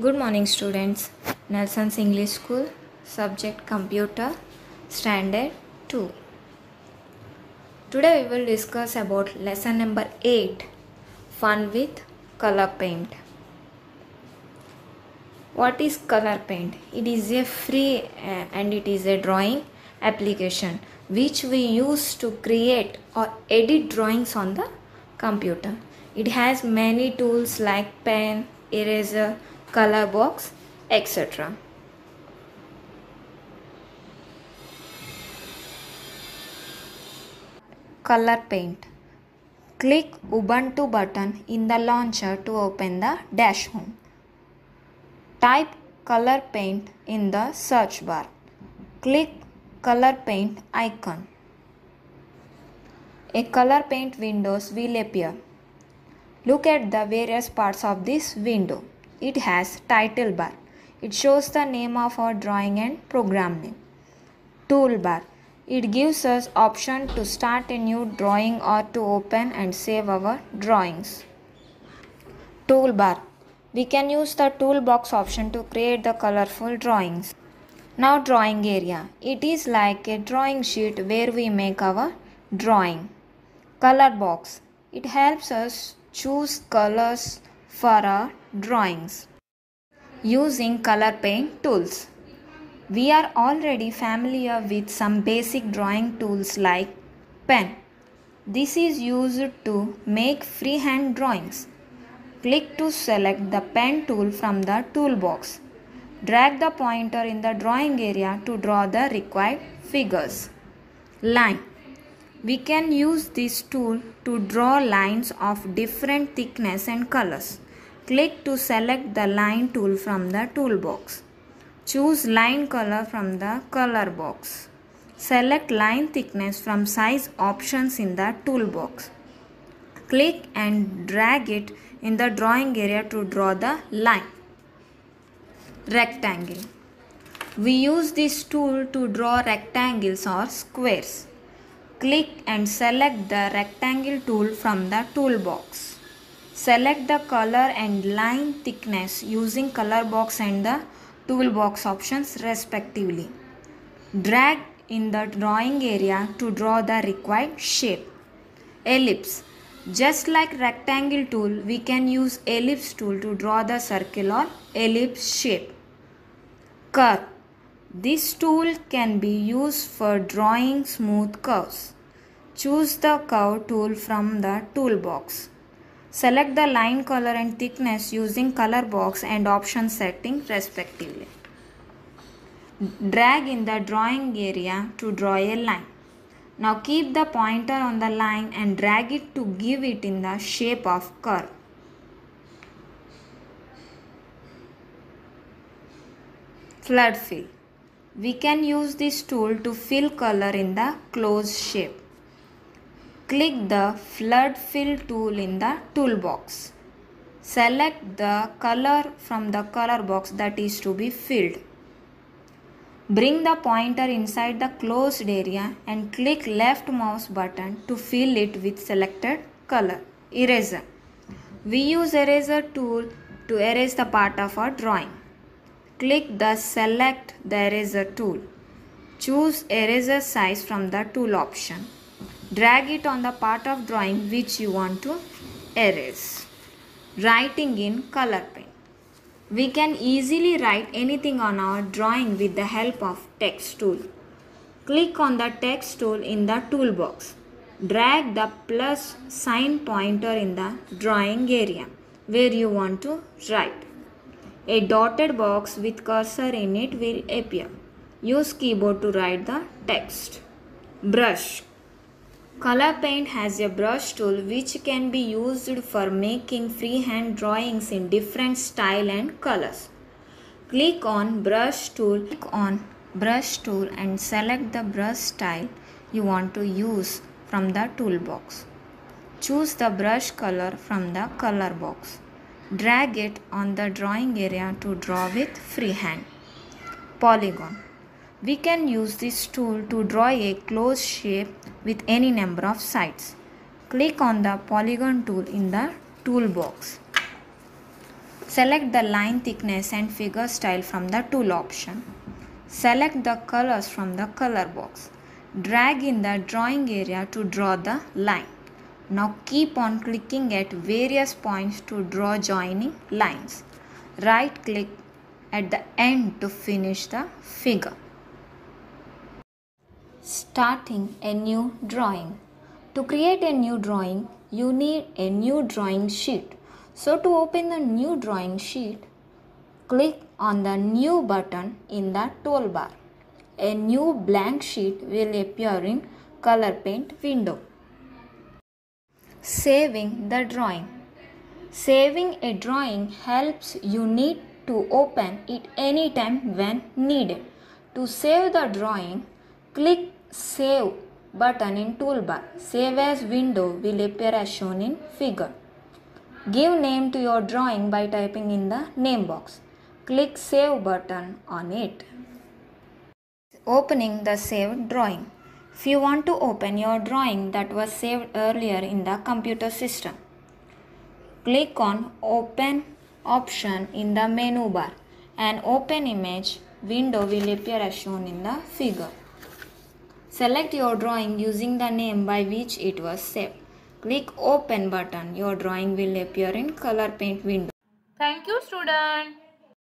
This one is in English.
Good morning, students. Nelson's English School, subject Computer, Standard 2. Today we will discuss about lesson number 8, Fun with Color Paint. What is color paint? It is a free and it is a drawing application which we use to create or edit drawings on the computer. It has many tools like pen, eraser, color box, etc. Color paint. Click Ubuntu button in the launcher to open the dash home. Type color paint in the search bar. Click color paint icon. A color paint windows will appear. Look at the various parts of this window. It has title bar. It shows the name of our drawing and program name. Toolbar. It gives us option to start a new drawing or to open and save our drawings. Toolbar. We can use the toolbox option to create the colorful drawings. Now drawing area. It is like a drawing sheet where we make our drawing. Color box. It helps us choose colors for our drawings. Using color paint tools. We are already familiar with some basic drawing tools like pen. This is used to make freehand drawings. Click to select the pen tool from the toolbox. Drag the pointer in the drawing area to draw the required figures. Line. We can use this tool to draw lines of different thickness and colors. Click to select the line tool from the toolbox. Choose line color from the color box. Select line thickness from size options in the toolbox. Click and drag it in the drawing area to draw the line. Rectangle. We use this tool to draw rectangles or squares. Click and select the rectangle tool from the toolbox. Select the color and line thickness using color box and the toolbox options respectively. Drag in the drawing area to draw the required shape. Ellipse. Just like rectangle tool, we can use ellipse tool to draw the circle or ellipse shape. Curve. This tool can be used for drawing smooth curves. Choose the curve tool from the toolbox. Select the line color and thickness using color box and option setting respectively. Drag in the drawing area to draw a line. Now keep the pointer on the line and drag it to give it in the shape of curve. Flood fill. We can use this tool to fill color in the closed shape. Click the flood fill tool in the toolbox. Select the color from the color box that is to be filled. Bring the pointer inside the closed area and click left mouse button to fill it with selected color. Eraser. We use eraser tool to erase the part of our drawing. Click the select the eraser tool. Choose eraser size from the tool option. Drag it on the part of drawing which you want to erase. Writing in color paint. We can easily write anything on our drawing with the help of text tool. Click on the text tool in the toolbox. Drag the plus sign pointer in the drawing area where you want to write. A dotted box with cursor in it will appear. Use keyboard to write the text. Brush. Color paint has a brush tool which can be used for making freehand drawings in different style and colors. Click on brush tool and select the brush style you want to use from the toolbox. Choose the brush color from the color box. Drag it on the drawing area to draw with freehand. Polygon. We can use this tool to draw a closed shape with any number of sides. Click on the polygon tool in the toolbox. Select the line thickness and figure style from the tool option. Select the colors from the color box. Drag in the drawing area to draw the line. Now keep on clicking at various points to draw joining lines. Right click at the end to finish the figure. Starting a new drawing. To create a new drawing, you need a new drawing sheet. So to open the new drawing sheet, click on the new button in the toolbar. A new blank sheet will appear in Color Paint window. Saving the drawing. Saving a drawing helps you need to open it anytime when needed. To save the drawing, click Save button in toolbar. Save as window will appear as shown in figure. Give name to your drawing by typing in the name box. Click Save button on it. Opening the saved drawing. If you want to open your drawing that was saved earlier in the computer system, click on Open option in the menu bar. An open image window will appear as shown in the figure. Select your drawing using the name by which it was saved. Click Open button. Your drawing will appear in Color Paint window. Thank you, student.